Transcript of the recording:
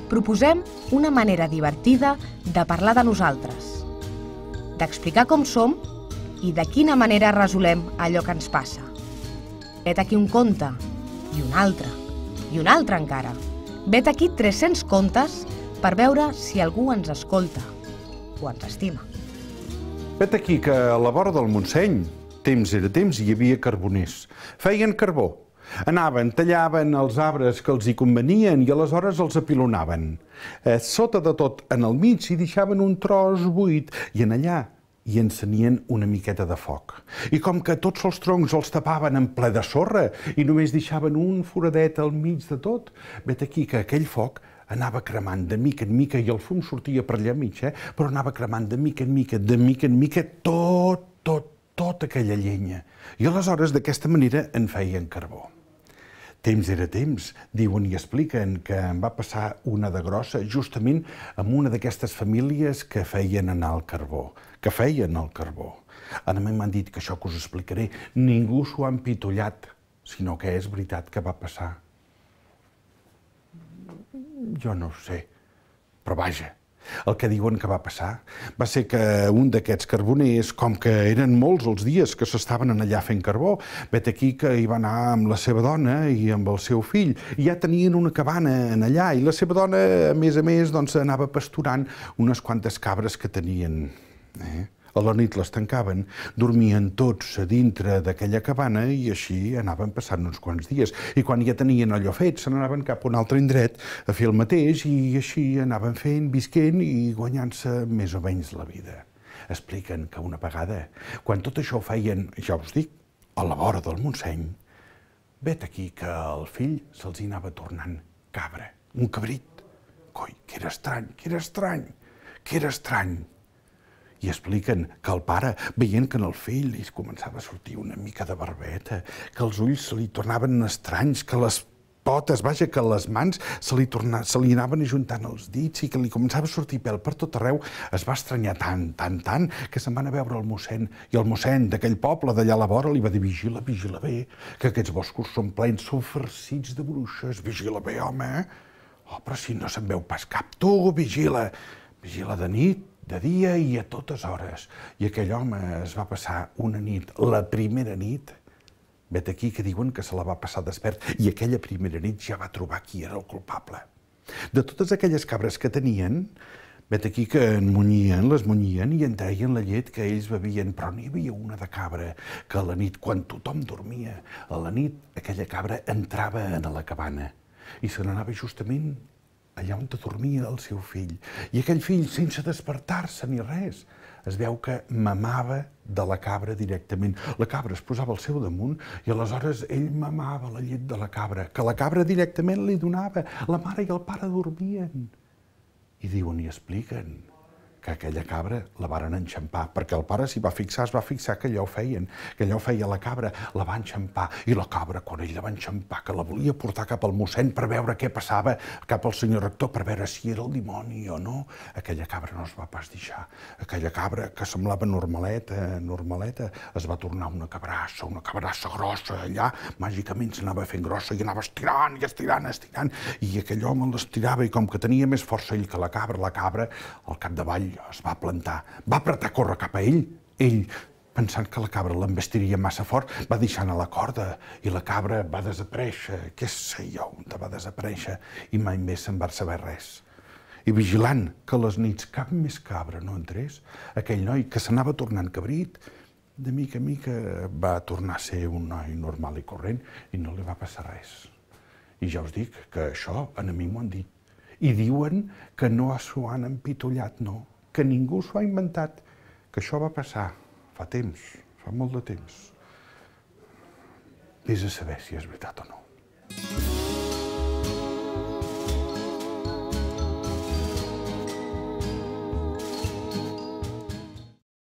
proposem una manera divertida de parlar de nosaltres, d'explicar com som i de quina manera resolem allò que ens passa. Vet aquí un conte, i un altre encara. Vet aquí 300 contes per veure si algú ens escolta o ens estima. Vet aquí que a la vora del Montseny, temps era temps, hi havia carboners. Feien carbó. Anaven, tallaven els arbres que els hi convenien i aleshores els apilonaven. Sota de tot, en el mig, hi deixaven un tros buit i en allà hi encenien una miqueta de foc. I com que tots els troncs els tapaven en ple de sorra i només deixaven un foradet al mig de tot, vet aquí que aquell foc anava cremant de mica en mica i el fum sortia per allà mig, però anava cremant de mica en mica, tota aquella llenya. I aleshores d'aquesta manera en feien carbó. Temps era temps, diuen i expliquen que em va passar una de grossa justament amb una d'aquestes famílies que feien anar el carbó, que feien el carbó. Ara m'han dit que això que us explicaré ningú s'ho ha empitollat, sinó que és veritat que va passar. Jo no ho sé, però vaja, el que diuen que va passar va ser que un d'aquests carboners, com que eren molts els dies que s'estaven allà fent carbó, vet aquí que hi va anar amb la seva dona i amb el seu fill, i ja tenien una cabana allà, i la seva dona, a més, anava pasturant unes quantes cabres que tenien. A la nit les tancaven, dormien tots a dintre d'aquella cabana i així anaven passant uns quants dies. I quan ja tenien allò fet, se n'anaven cap a un altre indret a fer el mateix i així anaven fent, visquent i guanyant-se més o menys la vida. Expliquen que una vegada, quan tot això ho feien, ja us dic, a la vora del Montseny, vet aquí que el fill se'ls hi anava tornant cabra, un cabrit. Coi, que era estrany. I expliquen que el pare, veient que en el fill li començava a sortir una mica de barbeta, que els ulls se li tornaven estranys, que les potes, vaja, que les mans se li anaven ajuntant els dits i que li començava a sortir pèl per tot arreu, es va estranyar tant, que se'n van a veure el mossèn. I el mossèn d'aquell poble d'allà a la vora li va dir: vigila bé, que aquests boscos són plens, són farcits de bruixes, vigila bé, home. Oh, però si no se'n veu pas cap, tu vigila de nit, de dia i a totes hores. I aquell home es va passar una nit, la primera nit, vet aquí que diuen que se la va passar despert, i aquella primera nit ja va trobar qui era el culpable. De totes aquelles cabres que tenien, vet aquí que les munyien i en treien la llet que ells bevien, però n'hi havia una de cabra que a la nit, quan tothom dormia, a la nit aquella cabra entrava a la cabana i se n'anava justament allà on dormia el seu fill. I aquell fill, sense despertar-se ni res, es veu que mamava de la cabra directament. La cabra es posava al seu damunt i aleshores ell mamava la llet de la cabra, que la cabra directament li donava. La mare i el pare dormien. I diuen i expliquen que aquella cabra la varen enxampar, perquè el pare s'hi va fixar, es va fixar que allò feia la cabra, la va enxampar, i la cabra, quan ell la va enxampar, que la volia portar cap al mossèn per veure què passava, cap al senyor rector, per veure si era el dimoni o no, aquella cabra no es va pas deixar. Aquella cabra, que semblava normaleta, es va tornar una cabrassa grossa, allà, màgicament s'anava fent grossa i anava estirant, i aquell home l'estirava, i com que tenia més força ell que la cabra, al capdavall es va plantar, va apretar a córrer cap a ell, pensant que la cabra l'envestiria massa fort, va deixar anar la corda i la cabra va desaparèixer, què sé jo on va desaparèixer, i mai més se'n va saber res. I vigilant que a les nits cap més cabra no entrés, aquell noi que s'anava tornant cabrit, de mica en mica va tornar a ser un noi normal i corrent i no li va passar res. I ja us dic que això a mi m'ho han dit. I diuen que no s'ho han empitollat, no, que ningú s'ho ha inventat, que això va passar fa temps, fa molt de temps. Vés a saber si és veritat o no.